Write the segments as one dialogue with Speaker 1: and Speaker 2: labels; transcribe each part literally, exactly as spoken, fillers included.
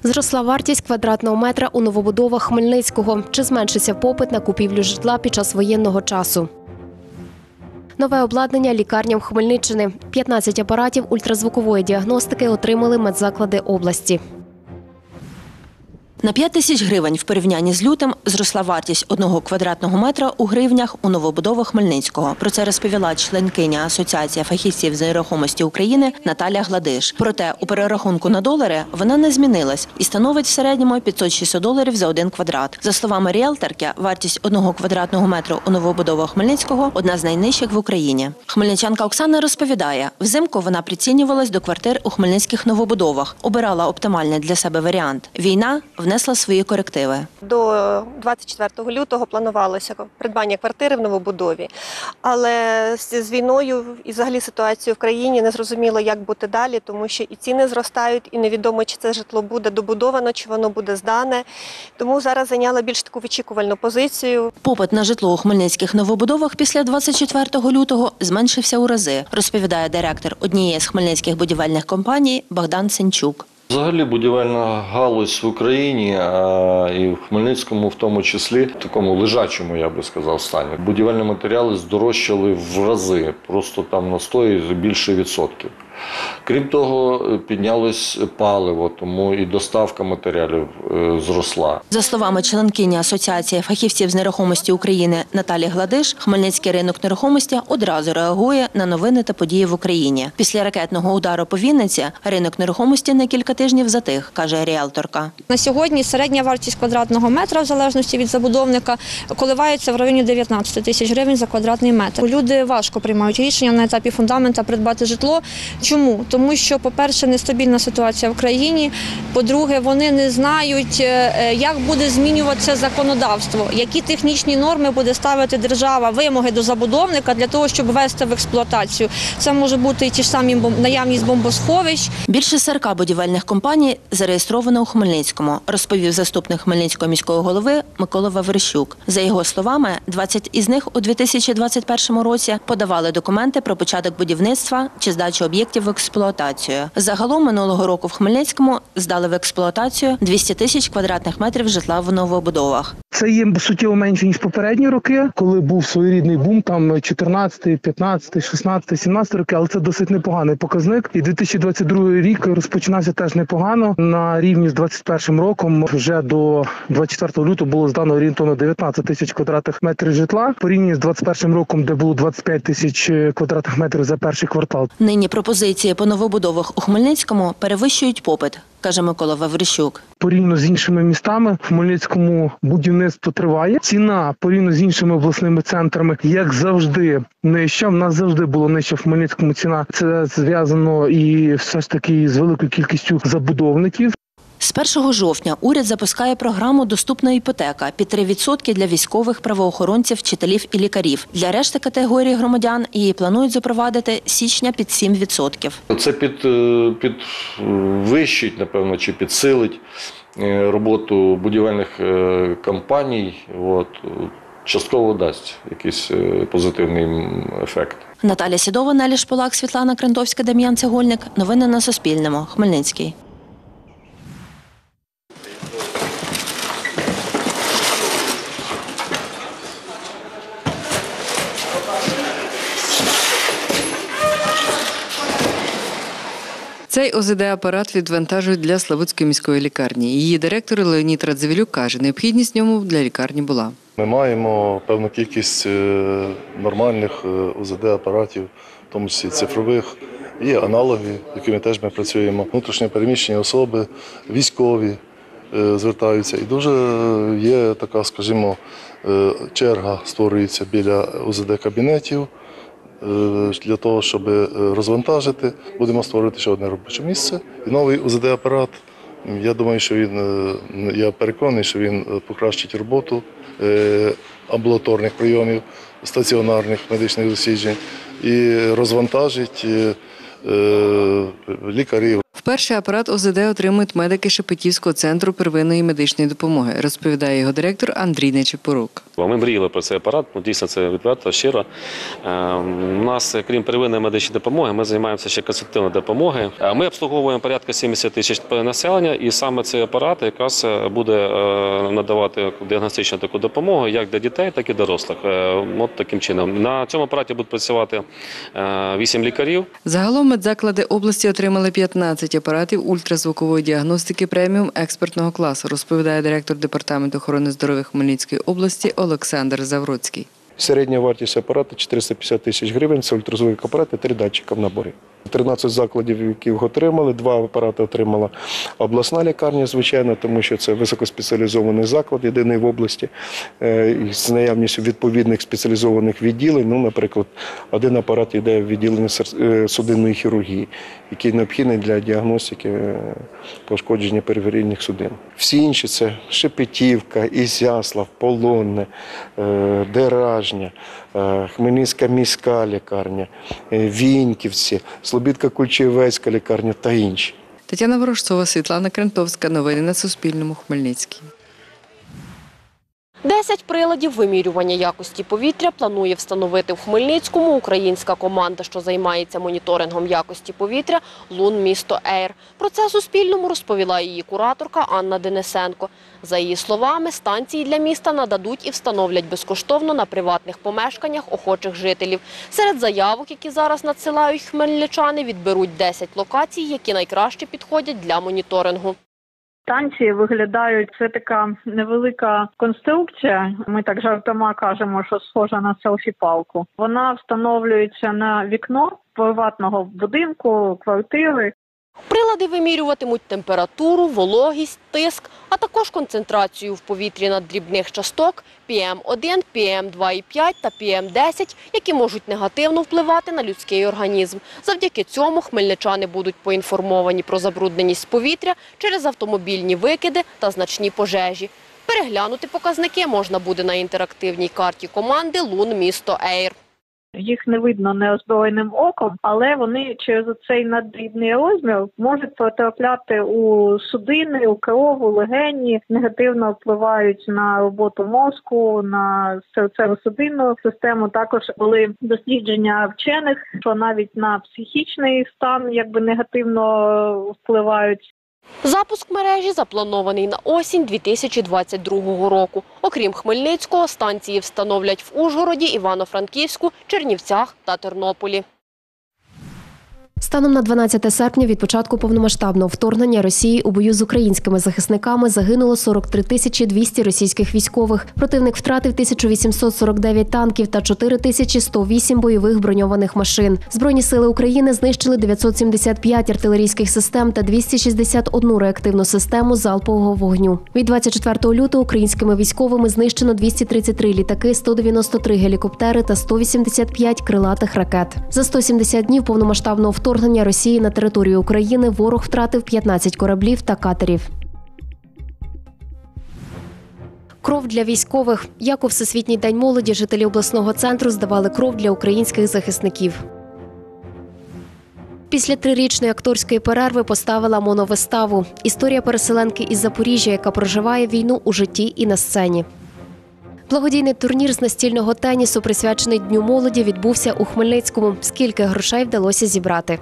Speaker 1: Зросла вартість квадратного метра у новобудовах Хмельницького. Чи зменшиться попит на купівлю житла під час воєнного часу? Нове обладнання лікарням Хмельниччини. п'ятнадцять апаратів ультразвукової діагностики отримали медзаклади області.
Speaker 2: На п'ять тисяч гривень в порівнянні з лютим зросла вартість одного квадратного метра у гривнях у новобудовах Хмельницького. Про це розповіла членкиня Асоціації фахівців з нерухомості України Наталя Гладиш. Проте у перерахунку на долари вона не змінилась і становить в середньому п'ятсот шістдесят доларів за один квадрат. За словами ріелторки, вартість одного квадратного метру у новобудовах Хмельницького – одна з найнижчих в Україні. Хмельничанка Оксана розповідає, взимку вона прицінювалась до квартир у хмельницьких новобудовах, обирала оптимальний для себе варіант. Війна – внесла свої корективи.
Speaker 3: До двадцять четвертого лютого планувалося придбання квартири в новобудові, але з війною і взагалі ситуацією в країні не зрозуміло, як бути далі, тому що і ціни зростають, і невідомо, чи це житло буде добудовано, чи воно буде здане. Тому зараз зайняла більш таку вичікувальну позицію.
Speaker 2: Попит на житло у хмельницьких новобудовах після двадцять четвертого лютого зменшився у рази, розповідає директор однієї з хмельницьких будівельних компаній Богдан Сенчук.
Speaker 4: Взагалі будівельна галузь в Україні, а і в Хмельницькому в тому числі, в такому лежачому, я би сказав, стані. Будівельні матеріали здорожчали в рази, просто там на сто і більше відсотків. Крім того, піднялось паливо, тому і доставка матеріалів зросла.
Speaker 2: За словами членкині Асоціації фахівців з нерухомості України Наталі Гладиш, хмельницький ринок нерухомості одразу реагує на новини та події в Україні. Після ракетного удару по Вінниці ринок нерухомості на кілька тижнів затих, каже ріелторка.
Speaker 5: На сьогодні середня вартість квадратного метра, в залежності від забудовника, коливається в районі дев'ятнадцять тисяч гривень за квадратний метр. Люди важко приймають рішення на етапі фундамента придбати житло. Чому? Тому що, по-перше, нестабільна ситуація в країні, по-друге, вони не знають, як буде змінюватися законодавство, які технічні норми буде ставити держава, вимоги до забудовника для того, щоб ввести в експлуатацію. Це може бути і ті ж самі наявність бомбосховищ.
Speaker 2: Більше сорока будівельних компаній зареєстровано у Хмельницькому, розповів заступник Хмельницького міського голови Микола Ваврищук. За його словами, двадцять із них у дві тисячі двадцять першому році подавали документи про початок будівництва чи здачу об'єктів в експлуатацію. Загалом минулого року в Хмельницькому здали в експлуатацію двісті тисяч квадратних метрів житла в новобудовах.
Speaker 6: Це є суттєво менше, ніж попередні роки, коли був своєрідний бум, там чотирнадцятий, п'ятнадцятий, шістнадцятий, сімнадцятий роки, але це досить непоганий показник. І дві тисячі двадцять другий рік розпочинався теж непогано. На рівні з двадцять першим роком вже до двадцять четвертого лютого було здано орієнтовно дев'ятнадцять тисяч квадратних метрів житла. Порівняно з двадцять першим роком, де було двадцять п'ять тисяч квадратних метрів за перший квартал.
Speaker 2: Нині пропозиції по новобудовах у Хмельницькому перевищують попит, каже Микола Ваврищук.
Speaker 6: Порівняно з іншими містами в Хмельницькому будівництво триває. Ціна порівняно з іншими обласними центрами, як завжди, нижча. В нас завжди було нижча в Хмельницькому ціна. Це зв'язано і все ж таки з великою кількістю забудовників.
Speaker 2: З першого жовтня уряд запускає програму «Доступна іпотека» під три відсотки для військових, правоохоронців, вчителів і лікарів. Для решти категорій громадян її планують запровадити з січня під сім відсотків.
Speaker 4: Це під, підвищить, напевно, чи підсилить роботу будівельних компаній. От, частково дасть якийсь позитивний ефект.
Speaker 2: Наталя Сідова, Нелі Шполак, Світлана Крентовська, Дем'ян Цегольник. Новини на Суспільному. Хмельницький.
Speaker 7: Цей О Зе Де-апарат відвантажують для Славутської міської лікарні. Її директор Леонід Радзивілюк каже, необхідність в ньому для лікарні була.
Speaker 8: Ми маємо певну кількість нормальних О Зе Де-апаратів, в тому числі цифрових. Є аналоги, з якими теж ми працюємо. Внутрішньо переміщені особи, військові звертаються. І дуже є така, скажімо, черга створюється біля О Зе Де-кабінетів. Для того, щоб розвантажити, будемо створити ще одне робоче місце. І новий О Зе Де-апарат, я думаю, що він, я переконаний, що він покращить роботу амбулаторних прийомів, стаціонарних медичних досліджень і розвантажить лікарів.
Speaker 7: Вперше апарат О З Д отримують медики Шепетівського центру первинної медичної допомоги, розповідає його директор Андрій Нечипорук.
Speaker 9: Ми мріяли про цей апарат, ну, дійсно це відверто, щиро. У нас, крім первинної медичної допомоги, ми займаємося ще консультативною допомогою. Ми обслуговуємо порядка сімдесят тисяч населення, і саме цей апарат якраз буде надавати діагностичну таку допомогу як для дітей, так і дорослих. От таким чином. На цьому апараті будуть працювати вісім лікарів.
Speaker 7: Загалом медзаклади області отримали п'ятнадцять апаратів ультразвукової діагностики преміум експертного класу, розповідає директор департаменту охорони здоров'я Хмельницької області Олександр Завроцький.
Speaker 10: Середня вартість апарату чотириста п'ятдесят тисяч гривень, це ультразвукові апарати, три датчика в наборі. тринадцять закладів, яких отримали, два апарати отримала обласна лікарня, звичайно, тому що це високоспеціалізований заклад, єдиний в області, з наявністю відповідних спеціалізованих відділень. Ну, наприклад, один апарат йде в відділення судинної хірургії, який необхідний для діагностики пошкодження периферійних судин. Всі інші – це Шепетівка, Ізяслав, Полонне, Деражня, Хмельницька міська лікарня, Віньківці, Слобідка-Кульчиєвецька лікарня та інші.
Speaker 7: Тетяна Ворожцова, Світлана Крентовська. Новини на Суспільному. Хмельницький.
Speaker 1: Десять приладів вимірювання якості повітря планує встановити в Хмельницькому українська команда, що займається моніторингом якості повітря «Лун Місто Ейр». Про це Суспільному розповіла її кураторка Анна Денисенко. За її словами, станції для міста нададуть і встановлять безкоштовно на приватних помешканнях охочих жителів. Серед заявок, які зараз надсилають хмельничани, відберуть десять локацій, які найкраще підходять для моніторингу.
Speaker 11: Станції виглядають, це така невелика конструкція, ми так жартома кажемо, що схожа на селфі-палку. Вона встановлюється на вікно приватного будинку, квартири.
Speaker 1: Прилади вимірюватимуть температуру, вологість, тиск, а також концентрацію в повітрі наддрібних часток пі ем один, пі ем два і п'ять та пі ем десять, які можуть негативно впливати на людський організм. Завдяки цьому хмельничани будуть поінформовані про забрудненість повітря через автомобільні викиди та значні пожежі. Переглянути показники можна буде на інтерактивній карті команди «Лун Місто Ейр».
Speaker 11: Їх не видно неозброєним оком, але вони через цей наддрібний розмір можуть потрапляти у судини, у кров, у легені, негативно впливають на роботу мозку, на серцево-судинну систему. Також були дослідження вчених, що навіть на психічний стан якби негативно впливають.
Speaker 1: Запуск мережі запланований на осінь дві тисячі двадцять другого року. Окрім Хмельницького, станції встановлять в Ужгороді, Івано-Франківську, Чернівцях та Тернополі. Станом на дванадцяте серпня від початку повномасштабного вторгнення Росії у бою з українськими захисниками загинуло сорок три тисячі двісті російських військових. Противник втратив тисячу вісімсот сорок дев'ять танків та чотири тисячі сто вісім бойових броньованих машин. Збройні сили України знищили дев'ятсот сімдесят п'ять артилерійських систем та двісті шістдесят одну реактивну систему залпового вогню. Від двадцять четвертого лютого українськими військовими знищено двісті тридцять три літаки, сто дев'яносто три гелікоптери та сто вісімдесят п'ять крилатих ракет. За сто сімдесят днів повномасштабного вторгнення Вторгнення Росії на територію України ворог втратив п'ятнадцять кораблів та катерів. Кров для військових. Як у Всесвітній день молоді жителі обласного центру здавали кров для українських захисників. Після трирічної акторської перерви поставила моновиставу. Історія переселенки із Запоріжжя, яка проживає війну у житті і на сцені. Благодійний турнір з настільного тенісу, присвячений Дню молоді, відбувся у Хмельницькому. Скільки грошей вдалося зібрати?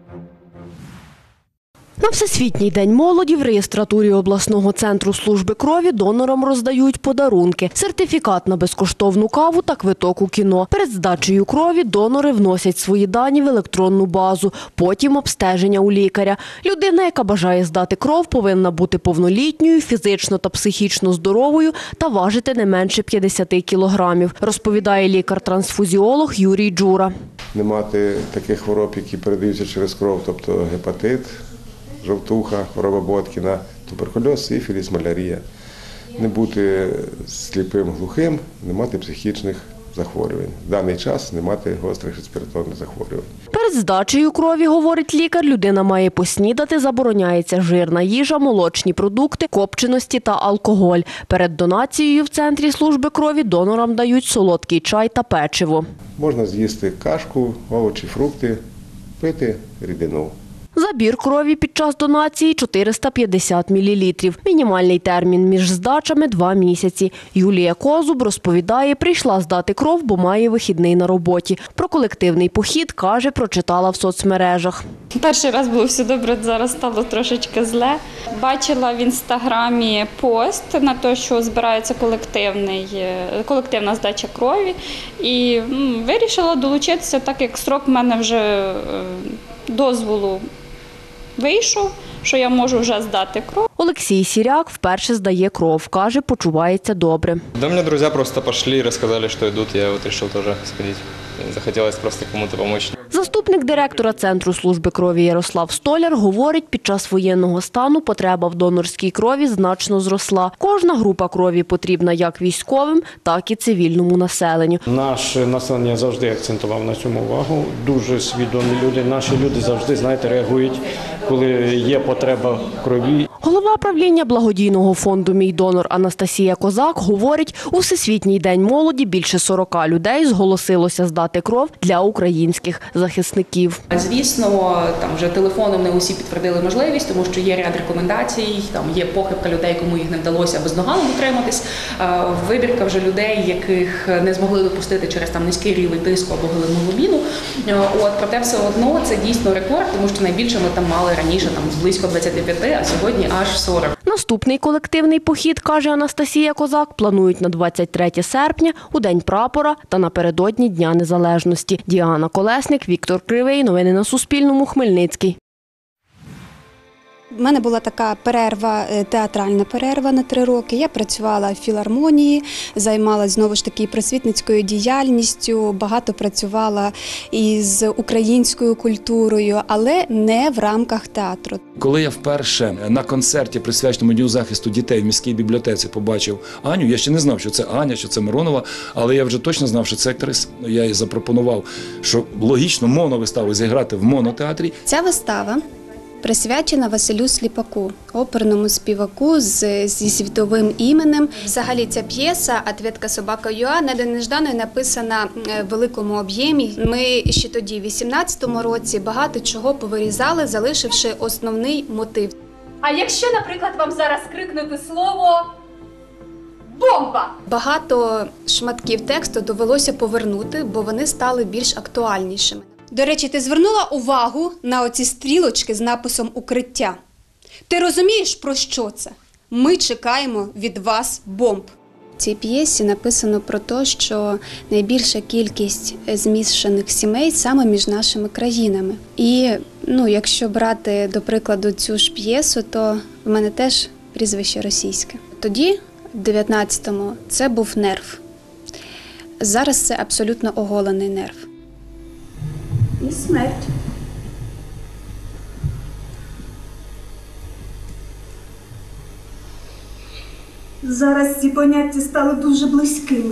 Speaker 12: На Всесвітній день молоді в реєстратурі обласного центру служби крові донорам роздають подарунки, сертифікат на безкоштовну каву та квиток у кіно. Перед здачею крові донори вносять свої дані в електронну базу, потім обстеження у лікаря. Людина, яка бажає здати кров, повинна бути повнолітньою, фізично та психічно здоровою та важити не менше п'ятдесят кілограмів, розповідає лікар-трансфузіолог Юрій Джура.
Speaker 13: Не мати таких хвороб, які передаються через кров, тобто гепатит, жовтуха, хвороба Боткіна, туберкульоз, сифіліс, малярія. Не бути сліпим, глухим, не мати психічних захворювань. В даний час не мати гострих респіраторних захворювань.
Speaker 12: Перед здачею крові, говорить лікар, людина має поснідати, забороняється жирна їжа, молочні продукти, копченості та алкоголь. Перед донацією в центрі служби крові донорам дають солодкий чай та печиво.
Speaker 13: Можна з'їсти кашку, овочі, фрукти, пити рідину.
Speaker 12: Забір крові під час донації – чотириста п'ятдесят мілілітрів. Мінімальний термін між здачами – два місяці. Юлія Козуб розповідає, прийшла здати кров, бо має вихідний на роботі. Про колективний похід, каже, прочитала в соцмережах.
Speaker 14: Перший раз було все добре, зараз стало трошечки зле. Бачила в інстаграмі пост на те, що збирається колективний, колективна здача крові. І м, вирішила долучитися, так як строк в мене вже е, дозволу вийшов, що я можу вже здати кров.
Speaker 12: Олексій Сіряк вперше здає кров. Каже, почувається добре.
Speaker 15: Да, мне друзья просто пошли и рассказали, что идут. Я вот решил тоже сходить. Захотелось просто кому-то помочь.
Speaker 12: Заступник директора Центру служби крові Ярослав Столяр говорить, під час воєнного стану потреба в донорській крові значно зросла. Кожна група крові потрібна як військовим, так і цивільному населенню.
Speaker 16: Наше населення завжди акцентував на цьому увагу. Дуже свідомі люди. Наші люди завжди, знаєте, реагують, коли є потреба в крові.
Speaker 12: Голова правління благодійного фонду «Мій донор» Анастасія Козак говорить, у Всесвітній день молоді більше сорока людей зголосилося здати кров для українських захисників.
Speaker 17: Звісно, там вже телефоном не усі підтвердили можливість, тому що є ряд рекомендацій, там є похибка людей, кому їх не вдалося бездоганно дотриматись. Вибірка вже людей, яких не змогли допустити через там низький рівень тиску або гемоглобіну. От, проте все одно це дійсно рекорд, тому що найбільше ми там мали раніше там близько двадцяти п'яти, а сьогодні аж сорок.
Speaker 12: Наступний колективний похід, каже Анастасія Козак, планують на двадцять третє серпня, у День прапора та напередодні Дня Незалежності. Діана Колесник, Віктор Кривий. Новини на Суспільному. Хмельницький.
Speaker 18: У мене була така перерва, театральна перерва на три роки. Я працювала в філармонії, займалася знову ж таки просвітницькою діяльністю, багато працювала із українською культурою, але не в рамках театру.
Speaker 19: Коли я вперше на концерті, присвяченому Дню захисту дітей в міській бібліотеці, побачив Аню, я ще не знав, що це Аня, що це Миронова, але я вже точно знав, що це актриса. Я їй запропонував, що логічно моновиставу зіграти в монотеатрі.
Speaker 18: Ця вистава присвячена Василю Сліпаку, оперному співаку з, зі світовим іменем. Взагалі ця п'єса «Ответка собака Юа» неждано написана в великому об'ємі. Ми ще тоді, в вісімнадцятому році, багато чого повирізали, залишивши основний мотив.
Speaker 20: А якщо, наприклад, вам зараз крикнути слово «бомба»?
Speaker 18: Багато шматків тексту довелося повернути, бо вони стали більш актуальнішими. До речі, ти звернула увагу на оці стрілочки з написом «Укриття». Ти розумієш, про що це? Ми чекаємо від вас бомб. В цій п'єсі написано про те, що найбільша кількість змішаних сімей саме між нашими країнами. І ну, якщо брати, до прикладу, цю ж п'єсу, то в мене теж прізвище російське. Тоді, в дев'ятнадцятому, це був нерв. Зараз це абсолютно оголений нерв. І смерть.
Speaker 21: Зараз ці поняття стали дуже близькими.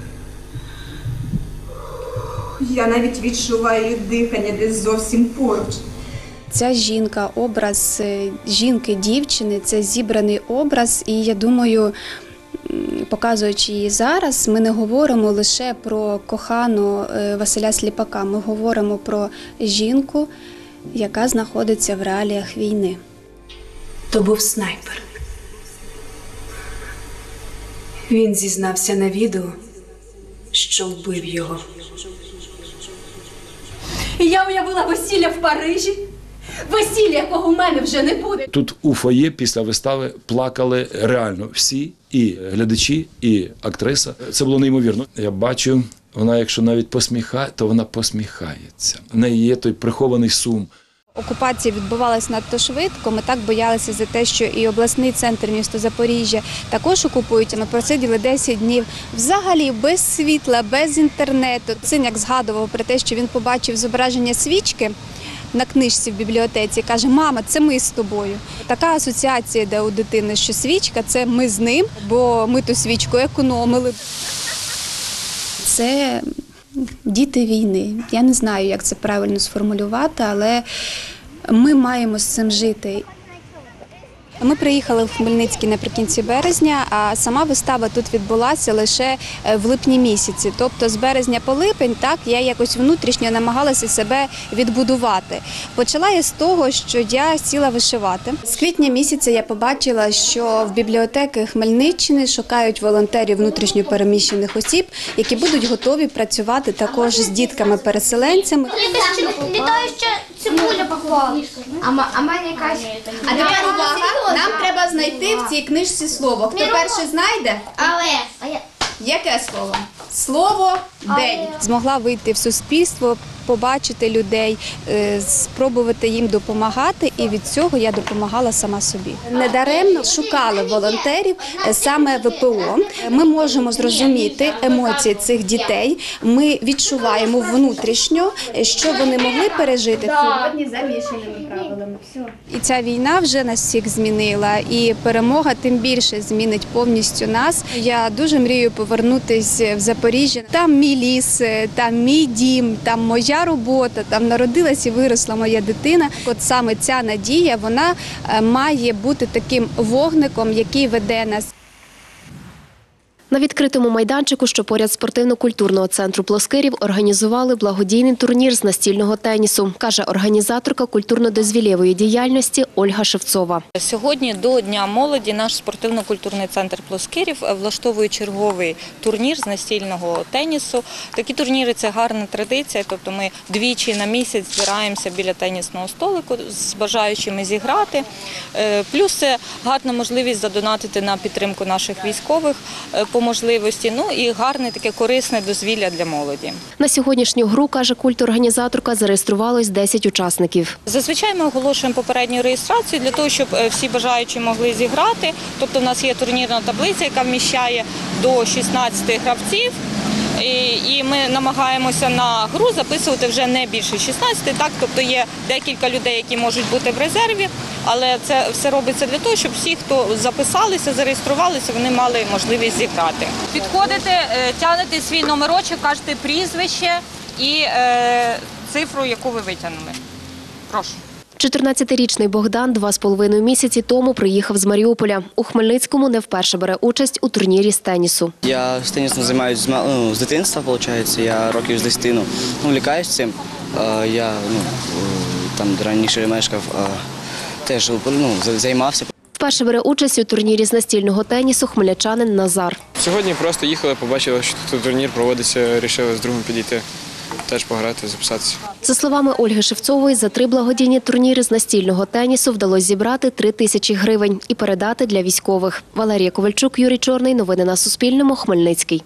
Speaker 21: Я навіть відчуваю дихання десь зовсім поруч.
Speaker 18: Ця жінка, образ жінки-дівчини, це зібраний образ, і я думаю, показуючи її зараз, ми не говоримо лише про кохану Василя Сліпака, ми говоримо про жінку, яка знаходиться в реаліях війни.
Speaker 22: То був снайпер. Він зізнався на відео, що вбив його.
Speaker 20: Я уявила весілля в Парижі, весілля, якого в мене вже не буде.
Speaker 19: Тут у фоє після вистави плакали реально всі, і глядачі, і актриса. Це було неймовірно. Я бачу, вона якщо навіть посміхає, то вона посміхається. В неї є той прихований сум.
Speaker 18: Окупація відбувалася надто швидко, ми так боялися за те, що і обласний центр міста Запоріжжя також окупують. Ми просиділи десять днів взагалі без світла, без інтернету. Син як згадував про те, що він побачив зображення свічки на книжці в бібліотеці, каже: «Мама, це ми з тобою». Така асоціація йде у дитини, що свічка – це ми з ним, бо ми ту свічку економили. Це діти війни. Я не знаю, як це правильно сформулювати, але ми маємо з цим жити. Ми приїхали в Хмельницький наприкінці березня, а сама вистава тут відбулася лише в липні місяці. Тобто з березня по липень так, я якось внутрішньо намагалася себе відбудувати. Почала я з того, що я сіла вишивати. З квітня місяця я побачила, що в бібліотеки Хмельниччини шукають волонтерів внутрішньо переміщених осіб, які будуть готові працювати також з дітками-переселенцями.
Speaker 3: Вітаю, що цибуля поклала. А мене якась...
Speaker 18: А тепер увага, нам треба знайти в цій книжці слово. Хто перший знайде?
Speaker 3: Але...
Speaker 18: Яке слово? Слово «день». Змогла вийти в суспільство, побачити людей, спробувати їм допомагати, і від цього я допомагала сама собі. Недаремно шукали волонтерів саме В П О. Ми можемо зрозуміти емоції цих дітей, ми відчуваємо внутрішньо, що вони могли пережити сьогодні за мішаними правилами. І ця війна вже нас всіх змінила, і перемога тим більше змінить повністю нас. Я дуже мрію повернутися в Запоріжжя. Там мій ліс, там мій дім, там моя робота, там народилась і виросла моя дитина. От саме ця надія, вона має бути таким вогником, який веде нас.
Speaker 1: На відкритому майданчику, що поряд спортивно-культурного центру Плоскирів, організували благодійний турнір з настільного тенісу, каже організаторка культурно-дозвілєвої діяльності Ольга Шевцова.
Speaker 5: Сьогодні до Дня молоді наш спортивно-культурний центр Плоскирів влаштовує черговий турнір з настільного тенісу. Такі турніри – це гарна традиція, тобто ми двічі на місяць збираємося біля тенісного столику з бажаючими зіграти. Плюс це гарна можливість задонатити на підтримку наших військових по можливості, ну і гарне таке корисне дозвілля для молоді.
Speaker 1: На сьогоднішню гру, каже культорганізаторка, зареєструвалось десять учасників.
Speaker 5: Зазвичай ми оголошуємо попередню реєстрацію для того, щоб всі бажаючі могли зіграти. Тобто у нас є турнірна таблиця, яка вміщає до шістнадцяти гравців. І ми намагаємося на гру записувати вже не більше шістнадцяти, так, тобто є декілька людей, які можуть бути в резерві, але це все робиться для того, щоб всі, хто записалися, зареєструвалися, вони мали можливість зіграти. Підходите, тягнете свій номерочок, кажете прізвище і е, цифру, яку ви витягнули. Прошу.
Speaker 1: чотирнадцятирічний Богдан два з половиною місяці тому приїхав з Маріуполя. У Хмельницькому не вперше бере участь у турнірі з тенісу.
Speaker 23: Я з тенісом займаюся з, ну, з дитинства, виходить. Я років з десяти ну, увлікаюсь цим. Я ну, там раніше мешкав, теж ну, займався.
Speaker 1: Вперше бере участь у турнірі з настільного тенісу хмельничанин Назар.
Speaker 15: Сьогодні просто їхали, побачили, що тут турнір проводиться, вирішили з другом підійти. Теж пограти, записатися.
Speaker 1: За словами Ольги Шевцової, за три благодійні турніри з настільного тенісу вдалося зібрати три тисячі гривень і передати для військових. Валерія Ковальчук, Юрій Чорний. Новини на Суспільному. Хмельницький.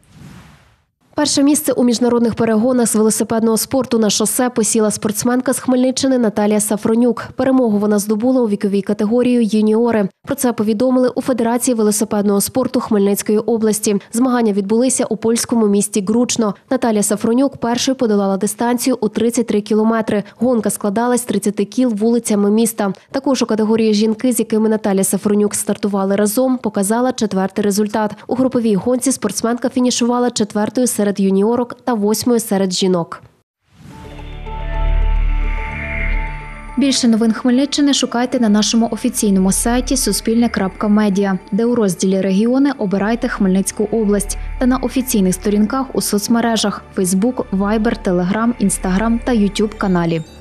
Speaker 1: Перше місце у міжнародних перегонах з велосипедного спорту на шосе посіла спортсменка з Хмельниччини Наталія Сафронюк. Перемогу вона здобула у віковій категорії юніори. Про це повідомили у Федерації велосипедного спорту Хмельницької області. Змагання відбулися у польському місті Гручно. Наталія Сафронюк першою подолала дистанцію у тридцять три кілометри. Гонка складалась з тридцяти кіл вулицями міста. Також у категорії жінки, з якими Наталія Сафронюк стартували разом, показала четвертий результат. У груповій гонці спортсменка фінішувала четвертою серед юніорок та восьмою серед жінок.
Speaker 24: Більше новин Хмельниччини шукайте на нашому офіційному сайті суспільне крапка медіа, де у розділі «Регіони» обирайте Хмельницьку область та на офіційних сторінках у соцмережах – Фейсбук, Вайбер, Телеграм, Інстаграм та Ютуб каналі.